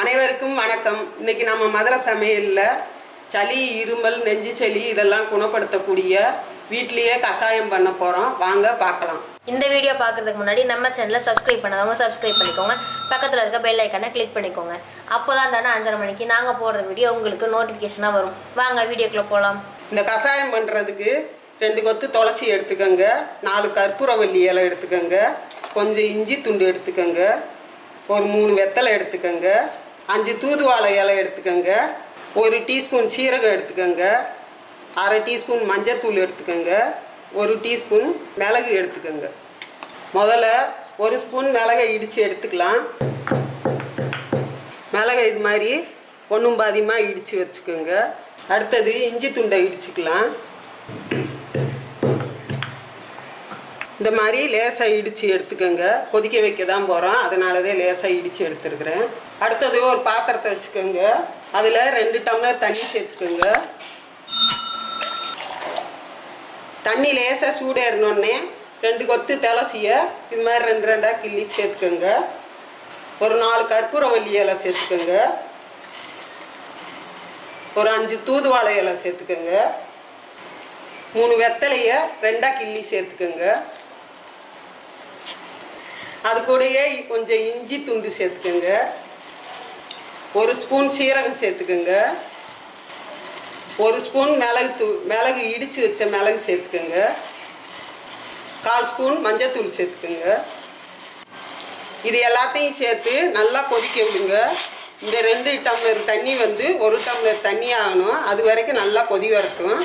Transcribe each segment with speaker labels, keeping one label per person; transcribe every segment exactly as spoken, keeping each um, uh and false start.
Speaker 1: அனைவருக்கும் வணக்கம். இன்னைக்கு நம்ம மதுரை சமையல்ல சளி, இருமல், நெஞ்சு சளி இதெல்லாம் குணப்படுத்தக்கூடிய வீட்லயே கஷாயம் பண்ண போறோம். வாங்க பார்க்கலாம்.
Speaker 2: இந்த வீடியோ பார்க்கறதுக்கு முன்னாடி நம்ம சேனலை சப்ஸ்கிரைப் பண்ணாதவங்க சப்ஸ்கிரைப் பண்ணிக்கோங்க. பக்கத்துல இருக்க பெல் ஐக்கானை கிளிக் பண்ணிக்கோங்க. அப்போதான் தானே அஞ்சரை மணிக்கு நாங்க போடுற வீடியோ உங்களுக்கு நோட்டிபிகேஷனா வரும். வாங்க வீடியோக்குள்ள போலாம்.
Speaker 1: இந்த கஷாயம் பண்றதுக்கு ரெண்டு கொத்து துளசி எடுத்துக்கோங்க, நாலு கற்பூரவல்லி இலை எடுத்துக்கோங்க, கொஞ்சம் இஞ்சி துண்டு எடுத்துக்கோங்க, ஒரு மூணு வெத்தலை எடுத்துக்கோங்க, அஞ்சு தூதுவாழை இலை எடுத்துக்கோங்க, ஒரு டீஸ்பூன் சீரகம் எடுத்துக்கோங்க, அரை டீஸ்பூன் மஞ்சத்தூள் எடுத்துக்கோங்க, ஒரு டீஸ்பூன் மிளகு எடுத்துக்கோங்க. முதல்ல ஒரு ஸ்பூன் மிளகை இடித்து எடுத்துக்கலாம். மிளகை இது மாதிரி ஒன்றும் பாதியமாக இடித்து வச்சுக்கோங்க. அடுத்தது இஞ்சி துண்டை இடிச்சுக்கலாம். இந்த மாதிரி லேசாக இடித்து எடுத்துக்கோங்க. கொதிக்க வைக்க தான் போகிறோம், அதனாலதான் லேசாக இடித்து எடுத்துருக்குறேன். அடுத்தது ஒரு பாத்திரத்தை வச்சுக்கோங்க. அதில் ரெண்டு டம்ளர் தண்ணி சேர்த்துக்கோங்க. தண்ணி லேசாக சூடேறினோடனே ரெண்டு கொத்து துளசியை இது மாதிரி ரெண்டு ரெண்டாக கிள்ளி சேர்த்துக்கோங்க. ஒரு நாலு கற்பூரவல்லி இலை சேர்த்துக்கோங்க. ஒரு அஞ்சு தூதுவாழை இலை சேர்த்துக்கோங்க. மூணு வெத்தலையை ரெண்டாக கிள்ளி சேர்த்துக்கோங்க. அது கூடயே கொஞ்சம் இஞ்சி துண்டு சேர்த்துக்கோங்க. ஒரு ஸ்பூன் சீரகம் சேர்த்துக்கோங்க. ஒரு ஸ்பூன் மிளகு தூ மிளகு இடித்து வச்ச மிளகு சேர்த்துக்கோங்க. கால் ஸ்பூன் மஞ்சத்தூள் சேர்த்துக்கோங்க. இது எல்லாத்தையும் சேர்த்து நல்லா கொதிக்க விடுங்க. இந்த ரெண்டு டம்ளர் தண்ணி வந்து ஒரு டம்ளர் தண்ணி ஆகணும். அது வரைக்கும் நல்லா கொதி வரட்டும்.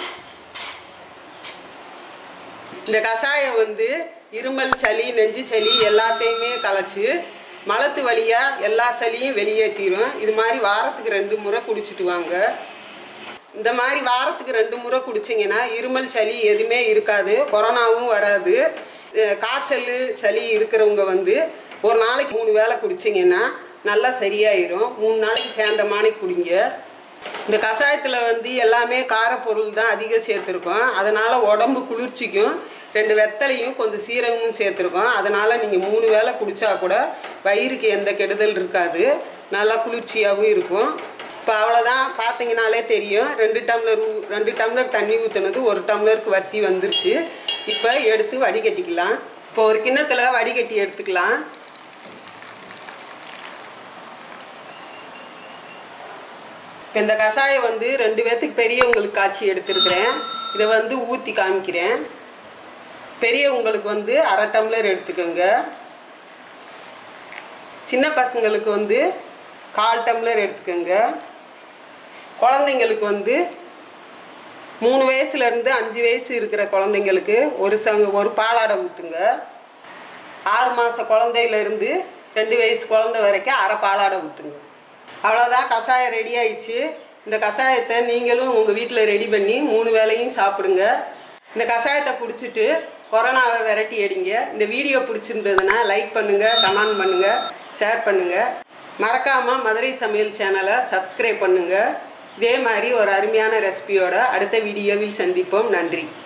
Speaker 1: இந்த கஷாயம் வந்து இருமல், சளி, நெஞ்சு சளி எல்லாத்தையுமே கலைச்சி மலத்து வழியாக எல்லா சளியும் வெளியேற்றிடும். இது மாதிரி வாரத்துக்கு ரெண்டு முறை குடிச்சிட்டு வாங்க. இந்த மாதிரி வாரத்துக்கு ரெண்டு முறை குடிச்சிங்கன்னா இருமல், சளி எதுவுமே இருக்காது, கொரோனாவும் வராது. காய்ச்சல், சளி இருக்கிறவங்க வந்து ஒரு நாளைக்கு மூணு வேளை குடிச்சிங்கன்னா நல்லா சரியாயிரும். மூணு நாளைக்கு சேர்ந்த மாதிரி குடிங்க. இந்த கஷாயத்தில் வந்து எல்லாமே காரப்பொருள் தான் அதிகம் சேர்த்துருக்கோம். அதனால் உடம்பு குளிர்ச்சிக்கும். ரெண்டு வெத்தலையும் கொஞ்சம் சீரகமும் சேர்த்துருக்கோம். அதனால் நீங்கள் மூணு வேளை குடித்தா கூட வயிறுக்கு எந்த கெடுதல் இருக்காது, நல்லா குளிர்ச்சியாகவும் இருக்கும். இப்போ அவ்வளோதான், பார்த்தீங்கனாலே தெரியும். ரெண்டு டம்ளர் ரெண்டு டம்ளர் தண்ணி ஊற்றுனது ஒரு டம்ளருக்கு வற்றி வந்துருச்சு. இப்போ எடுத்து வடிகட்டிக்கலாம். இப்போ ஒரு கிண்ணத்தில் வடிகட்டி எடுத்துக்கலாம். இப்போ இந்த கஷாயம் வந்து ரெண்டு பேர்த்துக்கு பெரியவங்களுக்கு காய்ச்சி எடுத்துருக்கிறேன். இதை வந்து ஊற்றி காமிக்கிறேன். பெரியவங்களுக்கு வந்து அரை டம்ளர் எடுத்துக்கோங்க. சின்ன பசங்களுக்கு வந்து கால் டம்ளர் எடுத்துக்கோங்க. குழந்தைங்களுக்கு வந்து மூணு வயசுலேருந்து அஞ்சு வயசு இருக்கிற குழந்தைங்களுக்கு ஒரு சங்கு ஒரு பாலாடை ஊற்றுங்க. ஆறு மாத குழந்தையிலேருந்து ரெண்டு வயசு குழந்தை வரைக்கும் அரை பாலாடை ஊற்றுங்க. அவ்வளோதான், கஷாயம் ரெடி ஆயிடுச்சு. இந்த கஷாயத்தை நீங்களும் உங்கள் வீட்டில் ரெடி பண்ணி மூணு வேளையும் சாப்பிடுங்க. இந்த கஷாயத்தை குடிச்சிட்டு கொரோனாவை விரட்டி அடிங்க. இந்த வீடியோ பிடிச்சிருந்ததுன்னா லைக் பண்ணுங்கள், கமெண்ட் பண்ணுங்கள், ஷேர் பண்ணுங்கள். மறக்காமல் மதுரை சமையல் சேனலை சப்ஸ்கிரைப் பண்ணுங்கள். இதே மாதிரி ஒரு அருமையான ரெசிபியோட அடுத்த வீடியோவில் சந்திப்போம். நன்றி.